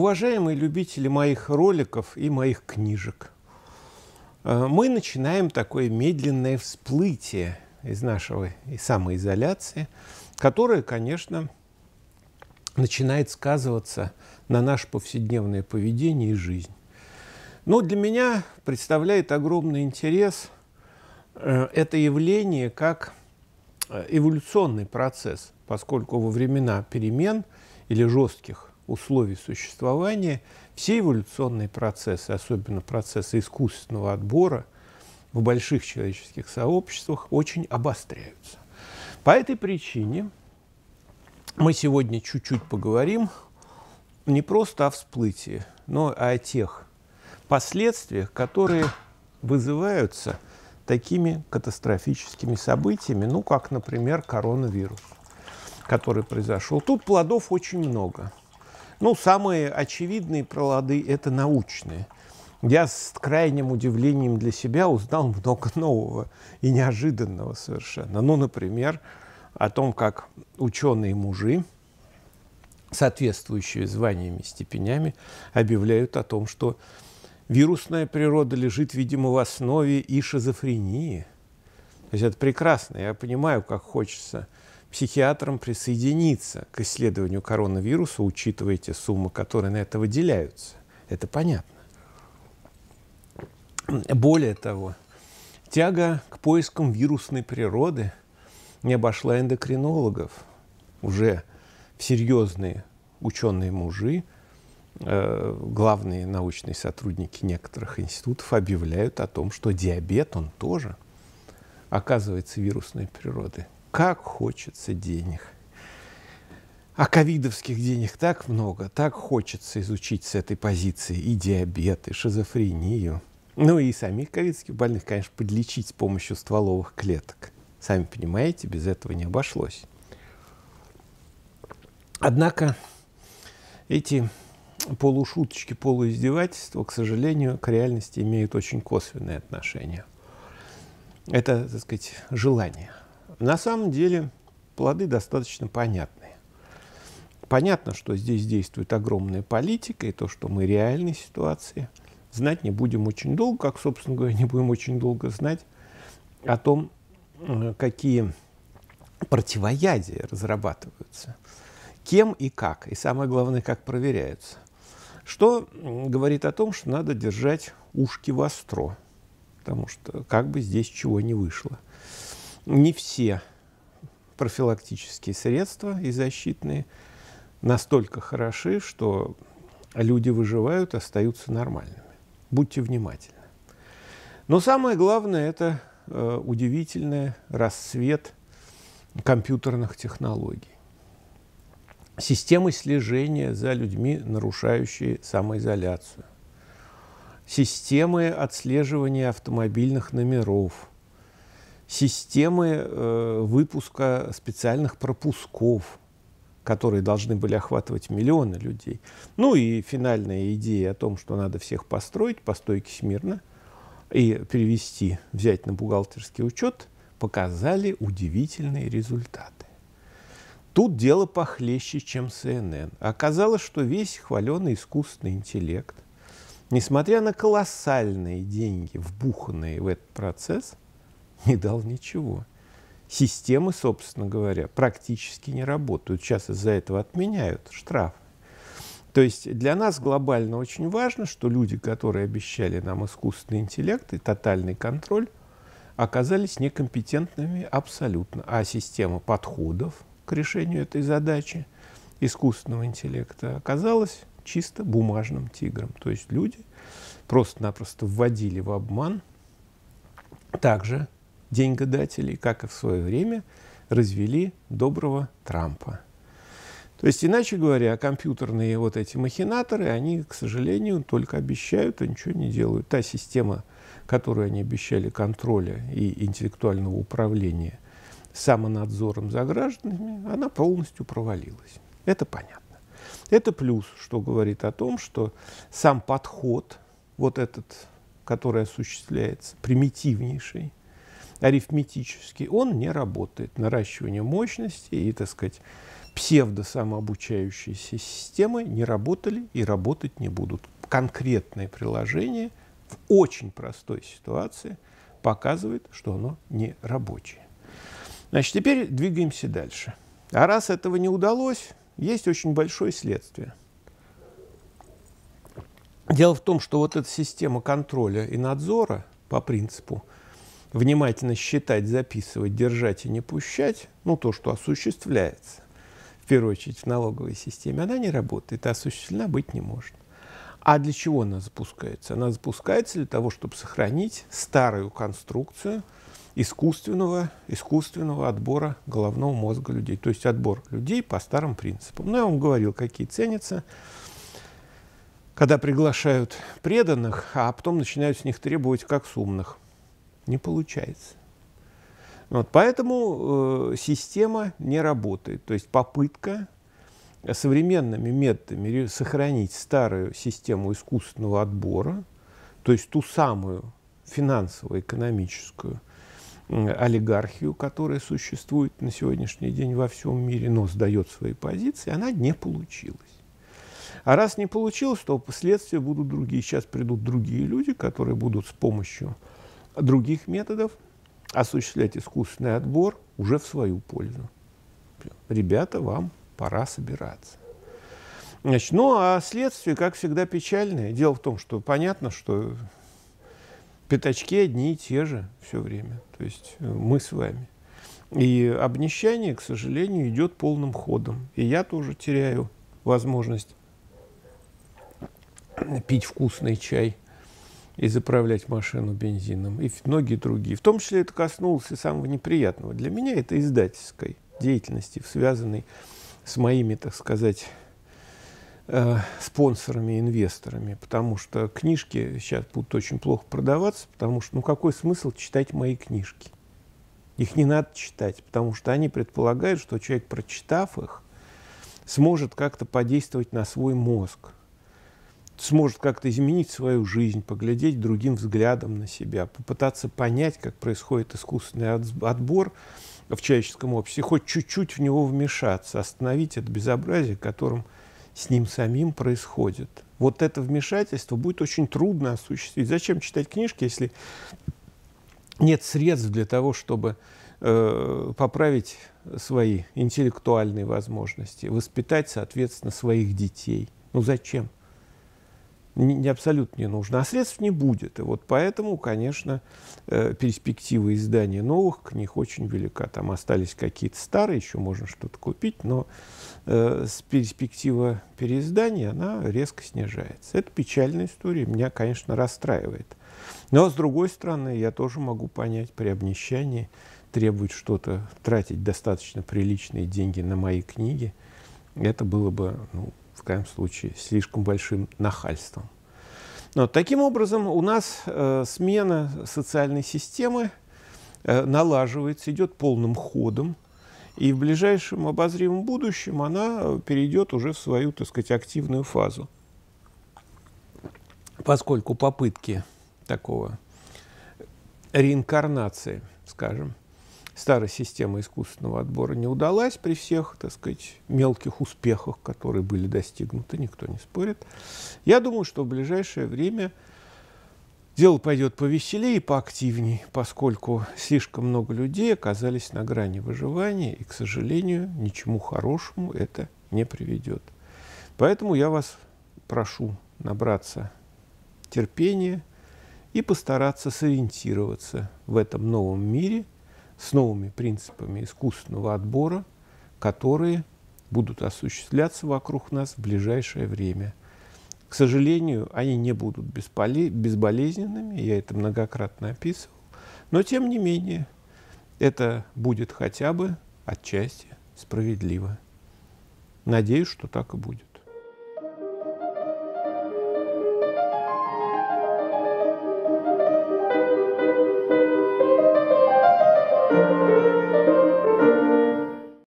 Уважаемые любители моих роликов и моих книжек, мы начинаем такое медленное всплытие из нашего самоизоляции, которое, конечно, начинает сказываться на наше повседневное поведение и жизнь. Но для меня представляет огромный интерес это явление как эволюционный процесс, поскольку во времена перемен или жестких условий существования все эволюционные процессы, особенно процессы искусственного отбора в больших человеческих сообществах, очень обостряются. По этой причине мы сегодня чуть-чуть поговорим не просто о всплытии, но и о тех последствиях, которые вызываются такими катастрофическими событиями, ну, как, например, коронавирус, который произошел. Тут плодов очень много. Ну, самые очевидные плоды – это научные. Я с крайним удивлением для себя узнал много нового и неожиданного совершенно. Ну, например, о том, как ученые-мужи, соответствующие званиями и степенями, объявляют о том, что вирусная природа лежит, видимо, в основе и шизофрении. То есть это прекрасно. Я понимаю, как хочется психиатрам присоединиться к исследованию коронавируса, учитывая те суммы, которые на это выделяются. Это понятно. Более того, тяга к поискам вирусной природы не обошла эндокринологов. Уже серьезные ученые-мужи, главные научные сотрудники некоторых институтов объявляют о том, что диабет, он тоже оказывается вирусной природы. Как хочется денег. А ковидовских денег так много, так хочется изучить с этой позиции и диабет, и шизофрению. Ну и самих ковидских больных, конечно, подлечить с помощью стволовых клеток. Сами понимаете, без этого не обошлось. Однако эти полушуточки, полуиздевательства, к сожалению, к реальности имеют очень косвенное отношение. Это, так сказать, желание. На самом деле плоды достаточно понятные. Понятно, что здесь действует огромная политика, и то, что мы реальной ситуации знать не будем очень долго, как, собственно говоря, не будем очень долго знать о том, какие противоядия разрабатываются, кем и как, и самое главное, как проверяются. Что говорит о том, что надо держать ушки востро, потому что как бы здесь чего не вышло. Не все профилактические средства и защитные настолько хороши, что люди выживают, остаются нормальными. Будьте внимательны. Но самое главное – это удивительный расцвет компьютерных технологий. Системы слежения за людьми, нарушающие самоизоляцию. Системы отслеживания автомобильных номеров. Системы выпуска специальных пропусков, которые должны были охватывать миллионы людей. Ну и финальная идея о том, что надо всех построить по стойке смирно и перевести, взять на бухгалтерский учет, показали удивительные результаты. Тут дело похлеще, чем CNN. Оказалось, что весь хваленый искусственный интеллект, несмотря на колоссальные деньги, вбуханные в этот процесс, не дал ничего. Системы, собственно говоря, практически не работают. Сейчас из-за этого отменяют штрафы. То есть для нас глобально очень важно, что люди, которые обещали нам искусственный интеллект и тотальный контроль, оказались некомпетентными абсолютно. А система подходов к решению этой задачи искусственного интеллекта оказалась чисто бумажным тигром. То есть люди просто-напросто вводили в обман также деньгодателей, как и в свое время развели доброго Трампа. То есть, иначе говоря, компьютерные вот эти махинаторы, они, к сожалению, только обещают, а ничего не делают. Та система, которую они обещали, контроля и интеллектуального управления самонадзором за гражданами, она полностью провалилась. Это понятно. Это плюс, что говорит о том, что сам подход, вот этот, который осуществляется, примитивнейший, арифметический, он не работает. Наращивание мощности и, так сказать, псевдо-самообучающиеся системы не работали и работать не будут. Конкретное приложение в очень простой ситуации показывает, что оно не рабочее. Значит, теперь двигаемся дальше. А раз этого не удалось, есть очень большое следствие. Дело в том, что вот эта система контроля и надзора по принципу внимательно считать, записывать, держать и не пущать, ну, то, что осуществляется, в первую очередь в налоговой системе, она не работает, а осуществлена быть не может. А для чего она запускается? Она запускается для того, чтобы сохранить старую конструкцию искусственного отбора головного мозга людей. То есть отбор людей по старым принципам. Ну, я вам говорил, какие ценятся, когда приглашают преданных, а потом начинают с них требовать как с умных. Не получается. Вот, поэтому система не работает. То есть попытка современными методами сохранить старую систему искусственного отбора, то есть ту самую финансово-экономическую олигархию, которая существует на сегодняшний день во всем мире, но сдает свои позиции, она не получилась. А раз не получилось, то последствия будут другие. Сейчас придут другие люди, которые будут с помощью других методов осуществлять искусственный отбор уже в свою пользу. Ребята, вам пора собираться. Значит, ну, а следствие, как всегда, печальное. Дело в том, что понятно, что пятачки одни и те же все время. То есть мы с вами. И обнищание, к сожалению, идет полным ходом. И я тоже теряю возможность пить вкусный чай и заправлять машину бензином, и многие другие. В том числе это коснулось и самого неприятного. Для меня это издательской деятельности, связанной с моими, так сказать, спонсорами, инвесторами, потому что книжки сейчас будут очень плохо продаваться, потому что, ну, какой смысл читать мои книжки? Их не надо читать, потому что они предполагают, что человек, прочитав их, сможет как-то подействовать на свой мозг, сможет как-то изменить свою жизнь, поглядеть другим взглядом на себя, попытаться понять, как происходит искусственный отбор в человеческом обществе, хоть чуть-чуть в него вмешаться, остановить это безобразие, которым с ним самим происходит. Вот это вмешательство будет очень трудно осуществить. Зачем читать книжки, если нет средств для того, чтобы поправить свои интеллектуальные возможности, воспитать, соответственно, своих детей? Ну зачем? Не абсолютно не нужно, а средств не будет. И вот поэтому, конечно, перспектива издания новых книг очень велика. Там остались какие-то старые, еще можно что-то купить, но перспектива переиздания, она резко снижается. Это печальная история, меня, конечно, расстраивает. Но, с другой стороны, я тоже могу понять, при обнищании требовать что-то, тратить достаточно приличные деньги на мои книги, это было бы, ну, в крайнем случае, слишком большим нахальством. Но таким образом у нас смена социальной системы налаживается, идет полным ходом, и в ближайшем обозримом будущем она перейдет уже в свою, так сказать, активную фазу. Поскольку попытки такого реинкарнации, скажем, старой системы искусственного отбора не удалась при всех, так сказать, мелких успехах, которые были достигнуты, никто не спорит. Я думаю, что в ближайшее время дело пойдет повеселее и поактивнее, поскольку слишком много людей оказались на грани выживания, и, к сожалению, ничему хорошему это не приведет. Поэтому я вас прошу набраться терпения и постараться сориентироваться в этом новом мире с новыми принципами искусственного отбора, которые будут осуществляться вокруг нас в ближайшее время. К сожалению, они не будут безболезненными, я это многократно описывал, но тем не менее это будет хотя бы отчасти справедливо. Надеюсь, что так и будет.